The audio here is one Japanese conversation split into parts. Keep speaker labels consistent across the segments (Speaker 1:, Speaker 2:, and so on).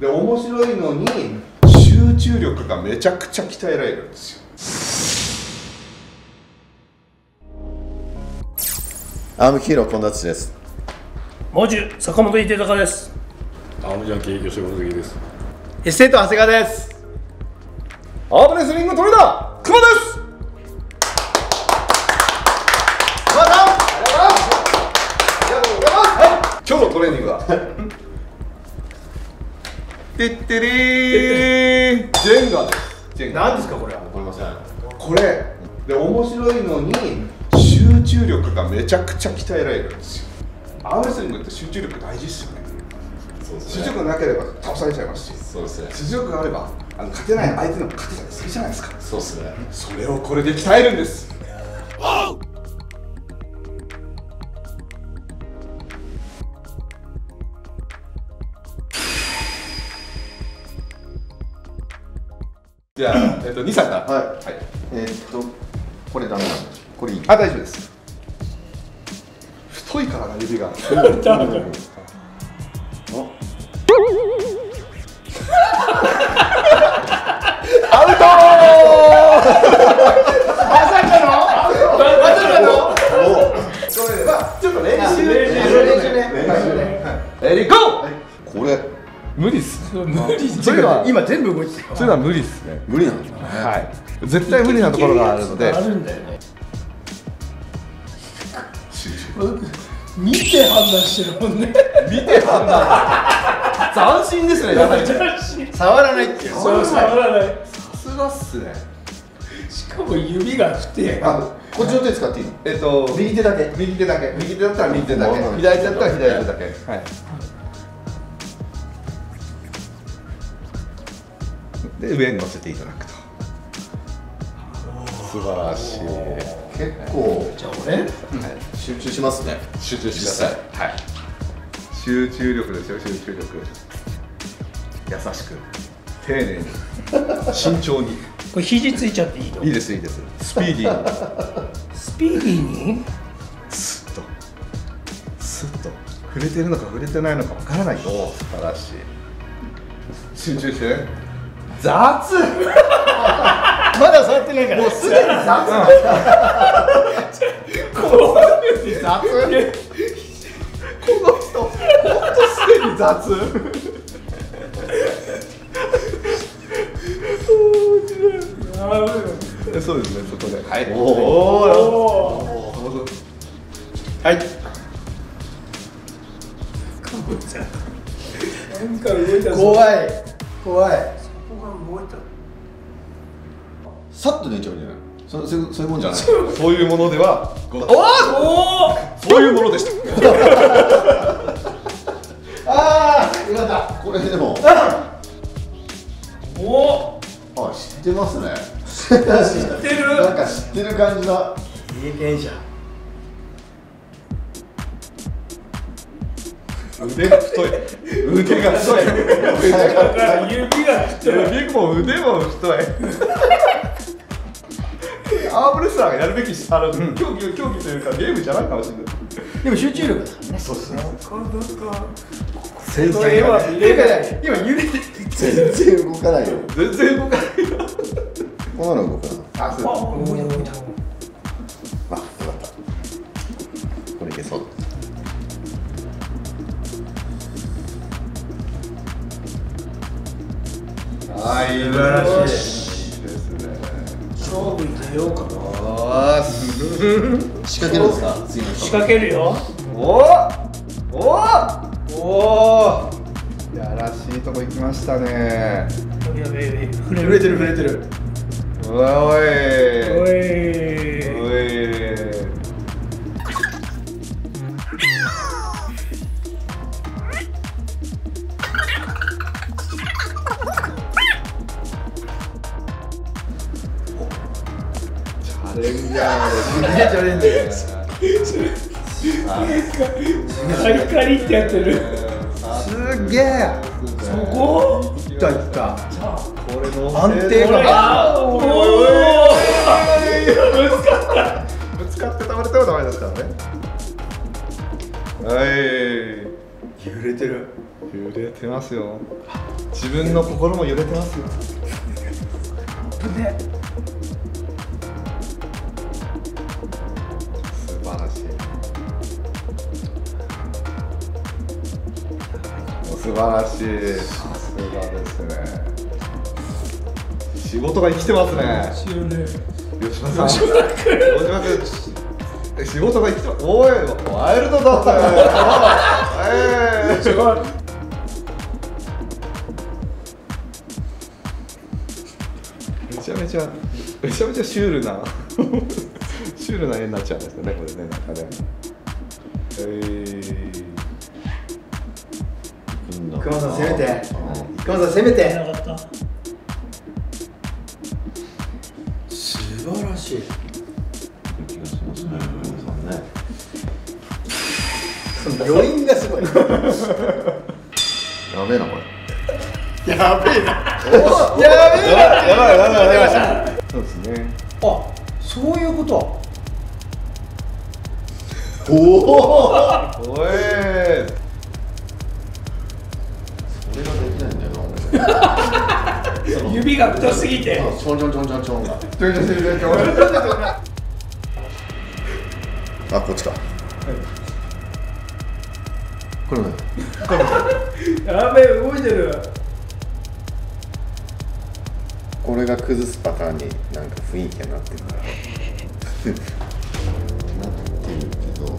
Speaker 1: で面白いのに集中力がめちゃくちゃ鍛えられるんですよ。
Speaker 2: アームヒーロー近田敦です。
Speaker 3: 猛獣坂本秀隆です。
Speaker 4: アームジャンキー吉岡杉です。
Speaker 5: エステート長谷川です。
Speaker 1: アームレスリングトレーナー熊です。熊さん、ありがとうございます。今日のトレーニングはてってれージェンガです。ジェンガ。
Speaker 5: 何ですかこれは。
Speaker 2: わかりません。
Speaker 1: これで面白いのに集中力がめちゃくちゃ鍛えられるんですよ。アームレスリングって集中力大事ですよね。
Speaker 2: そうですね。
Speaker 1: 集中力がなければ倒されちゃいますし、
Speaker 2: そうですね。
Speaker 1: 集中力があれば勝てない相手でも勝てたりするじゃないですか。
Speaker 2: そうですね。
Speaker 1: それをこれで鍛えるんです。じゃあ、2歳から。
Speaker 2: はい。
Speaker 1: はい。
Speaker 2: これダメなんだ。これいい。
Speaker 1: あ、大丈夫です。太いからな、指が。アウトそれはちょっと練習レディーゴー。
Speaker 2: これ
Speaker 1: 無理っす。
Speaker 3: 無理。
Speaker 1: そういうのは
Speaker 5: 今全部動いてたよ。
Speaker 1: そういうのは無理っすね。
Speaker 2: 無理なんですね。
Speaker 1: はい。絶対無理なところがあるので。
Speaker 3: あるんだよね。
Speaker 1: 集中。
Speaker 3: 見て判断してるもんね。
Speaker 1: 見て判断。斬新ですね。やはり。
Speaker 5: 触らないっていう。
Speaker 3: そう触らない。
Speaker 1: さすがっすね。
Speaker 3: しかも指が太い。
Speaker 2: こっちの手使っていいの？
Speaker 1: 右手だけ。右手だけ。右手だったら右手だけ。左手だったら左手だけ。はい。で上に乗せていただくと。素晴らしい。
Speaker 2: 結構
Speaker 3: じゃあ俺？
Speaker 2: 集中しますね。
Speaker 1: 集中してください。はい。集中力ですよ、集中力。優しく、丁寧に、慎重に。
Speaker 3: これ肘ついちゃっていいの？
Speaker 1: いいです、いいです。スピーディーに。
Speaker 3: スピーディーに？
Speaker 1: スッと。スッと。触れてるのか触れてないのかわからないと。素晴らしい。集中して。雑。
Speaker 5: まだ触ってないから。もうすでに雑。
Speaker 1: この人、ほんとすでに雑。そうですね、そこで。はい。
Speaker 5: おお。はい。
Speaker 3: なんか動いたぞ。
Speaker 5: 怖い。怖い。
Speaker 2: さっと寝ちゃうんじゃない？そういうもんじゃない。
Speaker 1: そういうものでは。
Speaker 3: おお。
Speaker 1: そういうものでした。
Speaker 5: ああ、よかった。
Speaker 2: これでも。
Speaker 3: お。
Speaker 2: あ、知ってますね。
Speaker 3: 知ってる。
Speaker 2: なんか知ってる感じだ。
Speaker 5: 経験者。
Speaker 1: 腕が太い。腕が太い。
Speaker 3: 指が太い。
Speaker 1: 指も腕も太い。アームレスラーがやるべき競技というかゲームじゃないかもしれない。
Speaker 5: でも集中力だからね。
Speaker 1: そうですね。
Speaker 3: 繊細が見れない。
Speaker 5: 今揺れてる。
Speaker 2: 全然動かないよ。
Speaker 1: 全然動かないよ。
Speaker 2: こんなの動くな。
Speaker 1: あ、そう。
Speaker 3: 動いた動いた。
Speaker 2: あ、よかった。これいけそうだ。
Speaker 1: はい、
Speaker 5: 素晴らしい
Speaker 1: ですね。
Speaker 3: 勝負に出ようかな。
Speaker 2: 仕掛けるんですか？次の人。
Speaker 3: 仕掛けるよ。
Speaker 1: おお。やらしいとこ行きましたね。
Speaker 3: やべえ、
Speaker 5: 震えてる。
Speaker 1: おい。
Speaker 3: おい。
Speaker 1: チャレンジャーですね。
Speaker 3: カリカリってやってる。
Speaker 1: すげえ。
Speaker 3: そこ？
Speaker 5: いった。
Speaker 1: これの
Speaker 5: 安定が。
Speaker 3: おお。
Speaker 1: ぶつかって倒れてはダメですからね。はい。
Speaker 5: 揺れてる。
Speaker 1: 揺れてますよ。自分の心も揺れてますよ。素晴らしい。素晴らしい。さすがですね。仕事が生きてますね。吉島さん。吉島君。仕事が生きてます。おい、ワイルドだぜ。めちゃめちゃシュールなシュールな絵になっちゃうんですよね、これね、なんかね。
Speaker 5: 熊さん攻めて。熊さん攻めて。
Speaker 3: なかった。
Speaker 5: 素晴らしい。
Speaker 2: 気がしますね。皆さんね。
Speaker 5: 余韻がすごい。
Speaker 1: やべえなこれ。
Speaker 5: やべえな。
Speaker 1: やばい。そうですね。
Speaker 5: あ、そういうこと。
Speaker 1: おい。
Speaker 2: それができないんだよな。
Speaker 3: 指が太すぎて。
Speaker 2: ちょんちょんちょんちょんちょんが。あ、こっちか。これね。
Speaker 3: やべえ、動いてる。
Speaker 2: これが崩すパターンになんか雰囲気になってるから。なってるけど。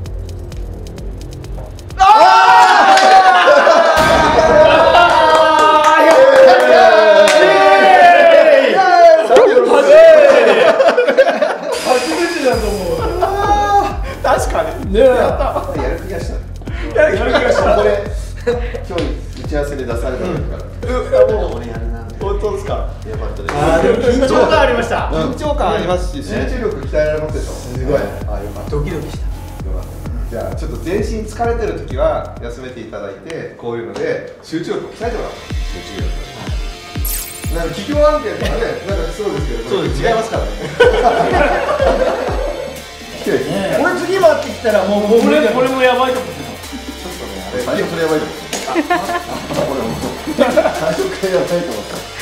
Speaker 3: 初めてだと思う。
Speaker 5: 確かに。
Speaker 3: ねえ。やった。
Speaker 2: やる気がした。
Speaker 3: やる気がした。
Speaker 2: これ今日打ち合わせで出された時から。もう俺やるな。
Speaker 1: 本当ですか。
Speaker 2: よかったです。
Speaker 5: あー、でも緊張感ありました。
Speaker 1: 緊張感ありますし、集中力鍛えられますでしょ。すごい。あ、よかった。
Speaker 5: ドキドキした。
Speaker 1: じゃあちょっと全身疲れてる時は休めていただいて、こういうので集中力を鍛えてもらう。
Speaker 2: 集中力。
Speaker 1: なんか企業案件とかね、なんかそうですけど、そう違いますからね。
Speaker 5: これ次回ってきたらもう
Speaker 3: これもやばいかもし
Speaker 2: 最初からやばいと思った。最初からやばいと思った。